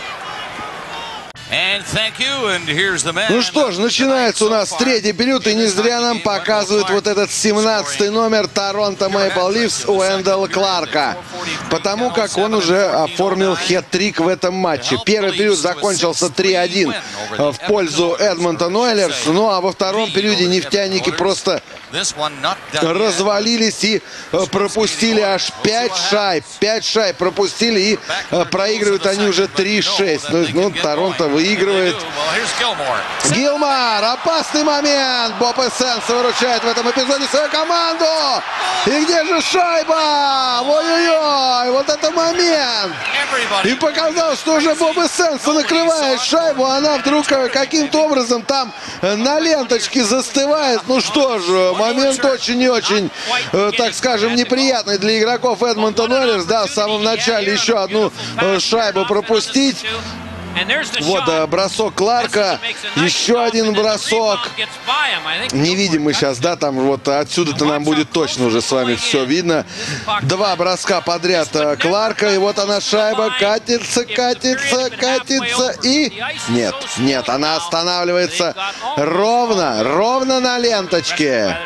Speaker 5: Ну что ж, начинается у нас третий период, и не зря нам показывают вот этот семнадцатый номер Торонто Maple Leafs Уэндала Кларка, потому как он уже оформил хет-трик в этом матче. Первый период закончился три один в пользу Эдмонтон Ойлерс, ну а во втором периоде нефтяники просто развалились и пропустили аж пять шайб. пять шайб пропустили и проигрывают они уже три шесть. Ну, ну, Торонто выигрывает. Гилмар, опасный момент. Боб Эссенс выручает в этом эпизоде свою команду. И где же шайба? Ой-ой-ой, вот это момент. И показалось, что уже Боб Эссенс накрывает шайбу. Она вдруг каким-то образом там на ленточке застывает. Ну что же, момент очень и очень, так скажем, неприятный для игроков Эдмонтон Оилерс. Да, в самом начале еще одну шайбу пропустить. Вот да, бросок Кларка, еще один бросок. Не видим мы сейчас, да, там вот отсюда-то нам будет точно уже с вами все видно. Два броска подряд Кларка, и вот она шайба катится, катится, катится и... Нет, нет, она останавливается ровно, ровно на ленточке.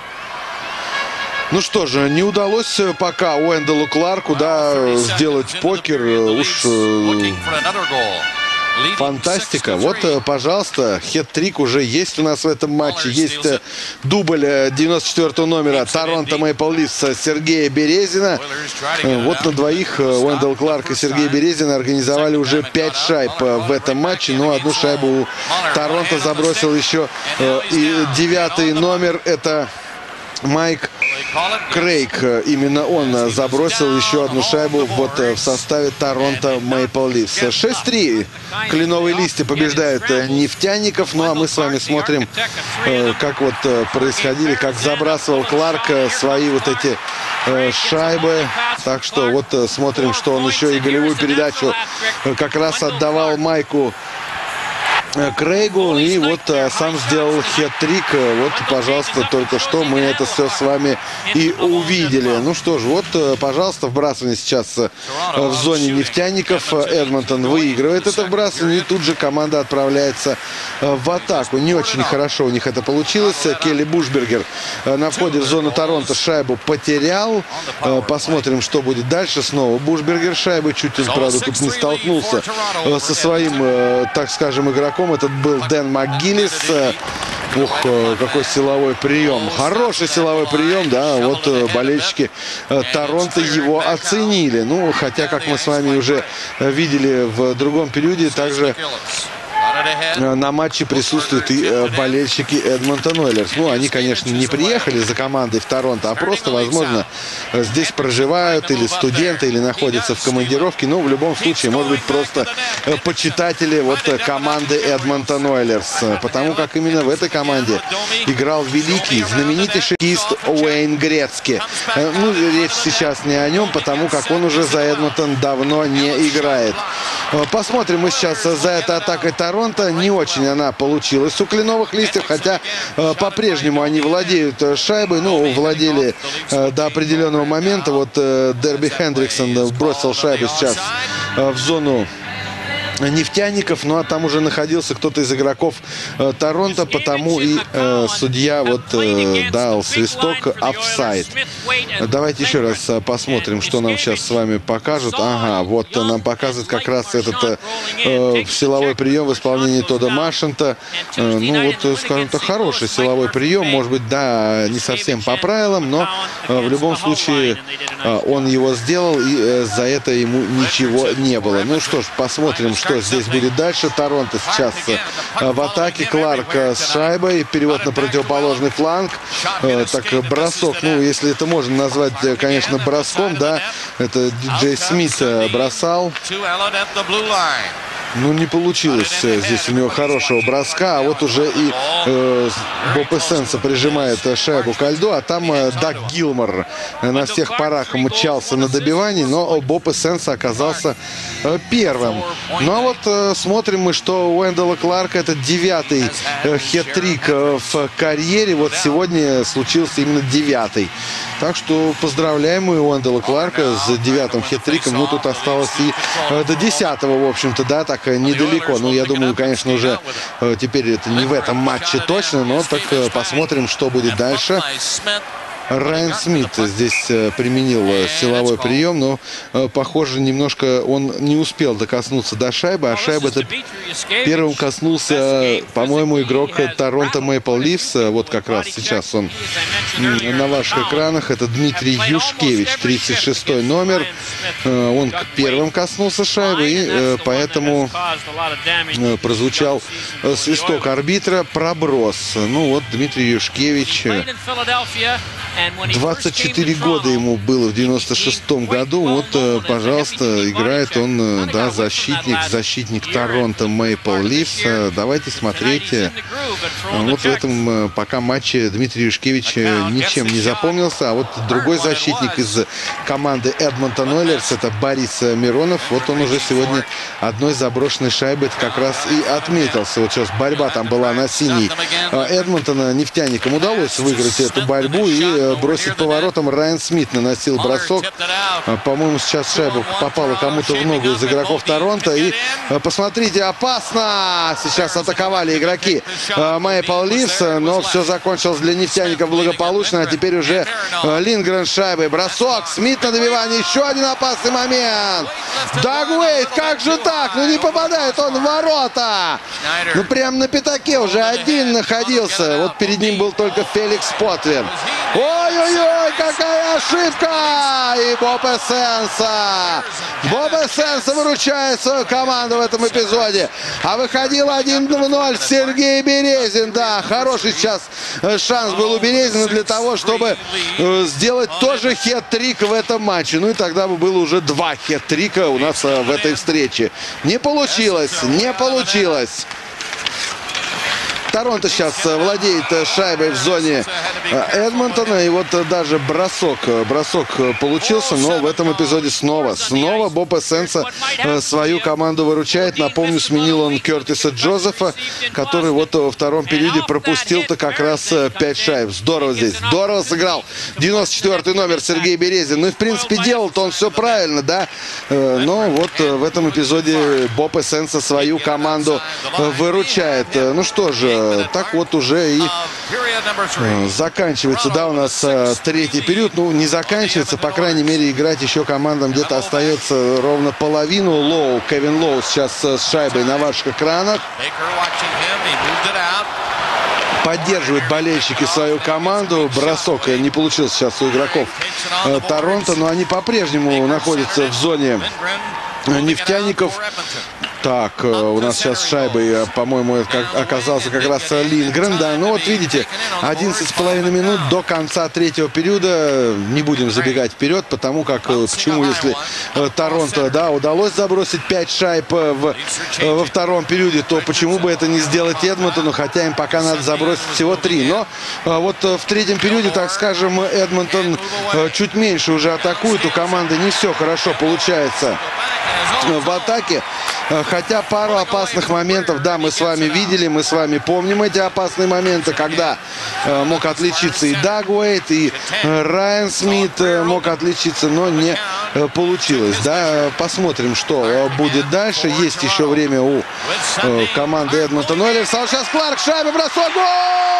Speaker 5: Ну что же, не удалось пока Уэнделу Кларку, да, сделать покер. Уж фантастика. Вот, пожалуйста, хет-трик уже есть у нас в этом матче. Есть дубль девяносто четвёртого номера Торонто Мэйпл Лифс Сергея Березина. Вот на двоих Уэндел Кларк и Сергей Березин организовали уже пять шайб в этом матче. Но одну шайбу у Торонто забросил еще и девятый номер. Это Майк Крейг. Именно он забросил еще одну шайбу вот в составе Торонто Мэйпл Лифс. шесть три. Кленовые листья побеждают нефтяников. Ну а мы с вами смотрим, как вот происходили, как забрасывал Кларк свои вот эти шайбы. Так что вот смотрим, что он еще и голевую передачу как раз отдавал Майку Крейгу, и вот а, сам сделал хет-трик. Вот, пожалуйста, только что мы это все с вами и увидели. Ну что ж, вот, пожалуйста, вбрасывание сейчас в зоне нефтяников. Эдмонтон выигрывает это вбрасывание, и тут же команда отправляется в атаку. Не очень хорошо у них это получилось. Келли Бушбергер на входе в зону Торонто шайбу потерял. Посмотрим, что будет дальше. Снова Бушбергер шайбы. Чуть он, правда, тут не столкнулся со своим, так скажем, игроком. Этот был Дэн МакГиллис. Ух, какой силовой прием. Хороший силовой прием, да. Вот болельщики Торонто его оценили. Ну, хотя, как мы с вами уже видели в другом периоде, также на матче присутствуют и болельщики Эдмонтон Оилерс. Ну, они, конечно, не приехали за командой в Торонто, а просто, возможно, здесь проживают или студенты, или находятся в командировке. Но в любом случае, может быть, просто почитатели вот команды Эдмонтон Оилерс. Потому как именно в этой команде играл великий, знаменитейший хоккеист Уэйн Грецки. Ну, речь сейчас не о нем, потому как он уже за Эдмонтон давно не играет. Посмотрим мы сейчас за этой атакой Торонто. Не очень она получилась у кленовых листьев, хотя э, по-прежнему они владеют шайбой. Ну, владели э, до определенного момента. Вот э, Дерби Хендриксон бросил шайбу сейчас э, в зону нефтяников, ну а там уже находился кто-то из игроков э, Торонто, потому и э, судья вот э, дал свисток офсайд. Давайте еще раз э, посмотрим, что нам сейчас с вами покажут. Ага, вот э, нам показывает как раз этот э, силовой прием в исполнении Тодда Маршанта. Э, ну вот, э, скажем так, хороший силовой прием, может быть, да, не совсем по правилам, но э, в любом случае э, он его сделал, и э, за это ему ничего не было. Ну что ж, посмотрим, что Что здесь будет дальше. Торонто сейчас в атаке. Кларк с шайбой. Перевод на противоположный фланг. Так, бросок. Ну, если это можно назвать, конечно, броском, да. Это Джей Смит бросал. Ну, не получилось здесь у него хорошего броска. А вот уже и э, Боб Эссенса прижимает шайбу ко льду. А там э, Даг Гилмор на всех парах мчался на добивании. Но Боб Эссенса оказался э, первым. Ну, а вот э, смотрим мы, что у Уэндела Кларка это девятый э, хет-трик э, в карьере. Вот сегодня случился именно девятый. Так что поздравляем мы Уэндела Кларка с девятым хет-триком. Ну, тут осталось и э, до десятого, в общем-то, да, так недалеко. Ну, я думаю, конечно, уже э, теперь это не в этом матче точно, но так э, посмотрим, что будет дальше. Райан Смит здесь применил силовой прием, но, похоже, немножко он не успел докоснуться до шайбы, а шайба-то первым коснулся, по-моему, игрок Торонто Мэйпл Ливс. Вот как раз сейчас он на ваших экранах. Это Дмитрий Юшкевич, тридцать шестой номер. Он первым коснулся шайбы, и поэтому прозвучал свисток арбитра. Проброс. Ну вот Дмитрий Юшкевич, двадцать четыре года ему было в девяносто шестом году. Вот, пожалуйста, играет он, да, защитник, защитник Торонто Мэйпл Ливс. Давайте смотреть. Вот в этом пока матче Дмитрий Юшкевич ничем не запомнился. А вот другой защитник из команды Эдмонтон Ойлерс, это Борис Миронов. Вот он уже сегодня одной заброшенной шайбы как раз и отметился. Вот сейчас борьба там была на синий Эдмонтона. Нефтяникам удалось выиграть эту борьбу и бросить поворотом. Райан Смит наносил бросок. По-моему, сейчас шайба попала кому-то в ногу из игроков Торонто. И посмотрите, опасно! Сейчас атаковали игроки Мэйпл Ливс, но все закончилось для нефтяников благополучно. А теперь уже Линдгрен шайбой. Бросок. Смит на добивании. Еще один опасный момент. Даг Уэйд, как же так? Ну не попадает он в ворота. Ну прям на пятаке уже один находился. Вот перед ним был только Феликс Потвер. Ой-ой-ой, какая ошибка! И Боб Эссенса. Боб Эссенса выручает свою команду в этом эпизоде. А выходил один в ноль Сергей Березин. Да, хороший сейчас шанс был у Березина для того, чтобы сделать тоже хет-трик в этом матче. Ну и тогда бы было уже два хет-трика у нас в этой встрече. Не получилось, не получилось. Торонто сейчас владеет шайбой в зоне Эдмонтона. И вот даже бросок. Бросок получился, но в этом эпизоде снова. Снова Боб Эссенса свою команду выручает. Напомню, сменил он Кертиса Джозефа, который вот во втором периоде пропустил-то как раз пять шайб. Здорово здесь. Здорово сыграл девяносто четвёртый номер Сергей Березин. Ну и в принципе делал-то он все правильно, да. Но вот в этом эпизоде Боб Эссенса свою команду выручает. Ну что же, так вот уже и заканчивается, да, у нас третий период. Ну, не заканчивается, по крайней мере, играть еще командам где-то остается ровно половину. Лоу, Кевин Лоу сейчас с шайбой на ваших экранах. Поддерживают болельщики свою команду. Бросок не получился сейчас у игроков Торонто, но они по-прежнему находятся в зоне нефтяников. Так, у нас сейчас шайбой, по-моему, оказался как раз Линдгрен, да. Ну вот видите, одиннадцать с половиной минут до конца третьего периода. Не будем забегать вперед, потому как, почему, если Торонто, да, удалось забросить пять шайб в, во втором периоде, то почему бы это не сделать Эдмонтону, хотя им пока надо забросить всего три. Но вот в третьем периоде, так скажем, Эдмонтон чуть меньше уже атакует, у команды не все хорошо получается в атаке. Хотя пару опасных моментов, да, мы с вами видели, мы с вами помним эти опасные моменты, когда э, мог отличиться и Даг Уэйд, и э, Райан Смит э, мог отличиться, но не э, получилось, да. Посмотрим, что э, будет дальше. Есть еще время у э, команды Эдмонтон Ойлерс. А вот сейчас Кларк, шайба, бросок, гол!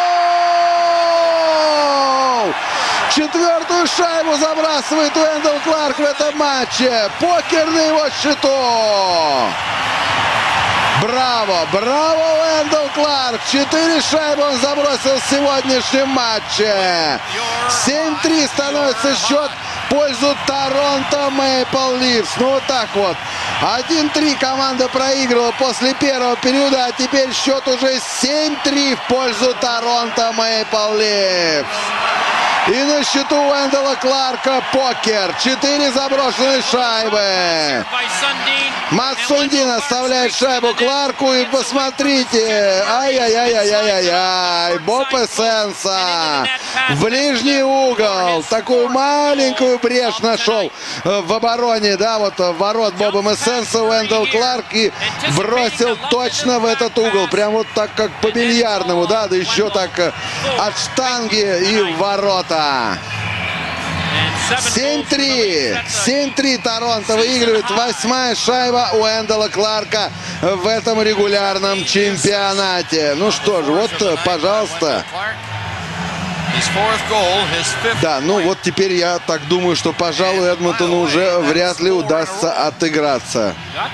Speaker 5: Четвертую шайбу забрасывает Уэндел Кларк в этом матче. Покер на его счету. Браво, браво, Уэндел Кларк. Четыре шайбы он забросил в сегодняшнем матче. семь-три становится счет в пользу Торонто Мэйпл Ливс. Ну вот так вот. один-три команда проигрывала после первого периода, а теперь счет уже семь-три в пользу Торонто Мэйпл Ливс. И на счету Уэндела Кларка покер. Четыре заброшенные шайбы. Мат Сундин оставляет шайбу Кларку. И посмотрите. Ай-яй-яй-яй-яй-яй. Боб Эссенса. В ближний угол. Такую маленькую брешь нашел в обороне. Да, вот ворот Бобом Эссенса Уэндел Кларк. И бросил точно в этот угол. Прям вот так, как по бильярдному. Да, да еще так от штанги и в ворота. семь-три. семь-три Торонто выигрывает. Восьмая шайба Уэндела Кларка в этом регулярном чемпионате. Ну что ж, вот, пожалуйста. Да, ну вот теперь я так думаю, что, пожалуй, Эдмонтону уже вряд ли удастся отыграться.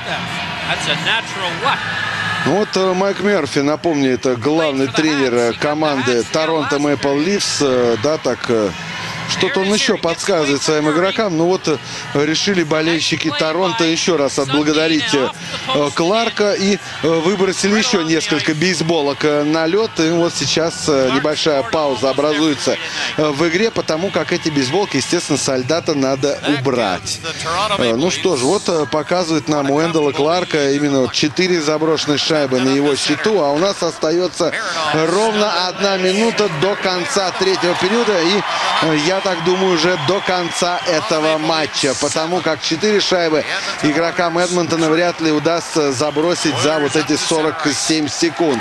Speaker 5: Ну вот э, Майк Мерфи, напомню, это главный тренер команды Торонто Мэйпл Ливс, э, да, так... Э, Что-то он еще подсказывает своим игрокам. Ну вот решили болельщики Торонто еще раз отблагодарить Кларка и выбросили еще несколько бейсболок на лед. И вот сейчас небольшая пауза образуется в игре, потому как эти бейсболки, естественно, со льда-то надо убрать. Ну что ж, вот показывает нам Уэндала Кларка именно четыре заброшенные шайбы на его счету. А у нас остается ровно одна минута до конца третьего периода. И я Я так думаю, уже до конца этого матча, потому как четыре шайбы игрокам Эдмонтона вряд ли удастся забросить за вот эти сорок семь секунд.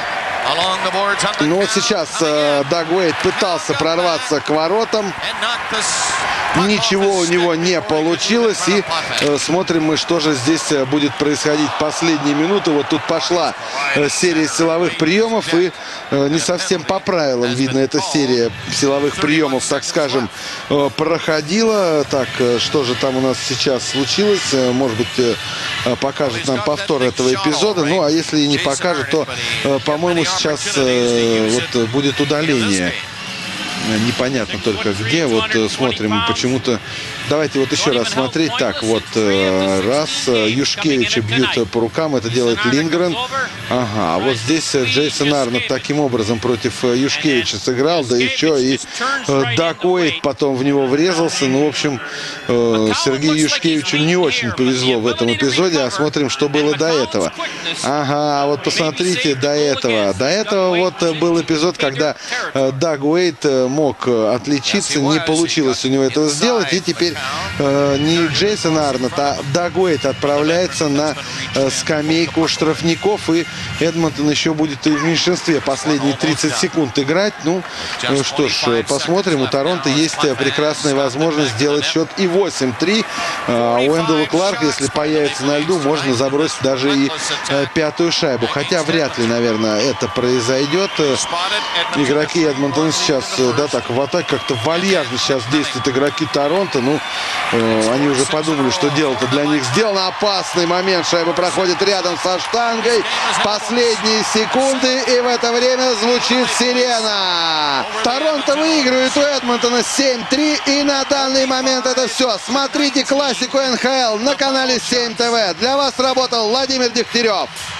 Speaker 5: Ну вот сейчас э, Даг Уэйд пытался прорваться к воротам. Ничего у него не получилось. И э, смотрим мы, что же здесь будет происходить последние минуты. Вот тут пошла э, серия силовых приемов. И э, не совсем по правилам, видно, эта серия силовых приемов, так скажем, э, проходила. Так, э, что же там у нас сейчас случилось? Э, может быть, э, покажет нам повтор этого эпизода. Ну, а если и не покажет, то, э, по-моему, сейчас э, вот будет удаление. Непонятно только где. Вот смотрим почему-то. Давайте вот еще раз смотреть. Так, вот раз. Юшкевича бьют по рукам. Это делает Линдгрен. Ага, а вот здесь Джейсон Арнотт таким образом против Юшкевича сыграл. Да еще и Даг Уэйд потом в него врезался. Ну, в общем, Сергею Юшкевичу не очень повезло в этом эпизоде. А смотрим, что было до этого. Ага, вот посмотрите, до этого. До этого вот был эпизод, когда Даг Уэйд мог отличиться, не получилось у него этого сделать, и теперь э, не Джейсон Арнотт, а Даг Уэйд отправляется на э, скамейку штрафников, и Эдмонтон еще будет и в меньшинстве последние тридцать секунд играть. Ну, ну что ж, посмотрим. У Торонто есть прекрасная возможность сделать счет и восемь три. А Уэндалу Кларк, если появится на льду, можно забросить даже и э, пятую шайбу, хотя вряд ли, наверное, это произойдет. Игроки Эдмонтона сейчас, да, так в атаке как-то вальяжно сейчас действуют игроки Торонто. Ну, э, они уже подумали, что дело-то для них сделано. Опасный момент. Шайба проходит рядом со штангой. Последние секунды, и в это время звучит сирена. Торонто выигрывает у Эдмонтона семь три, и на данный момент это все. Смотрите классику эн ха эл на канале семь тэ вэ. Для вас работал Владимир Дегтярев.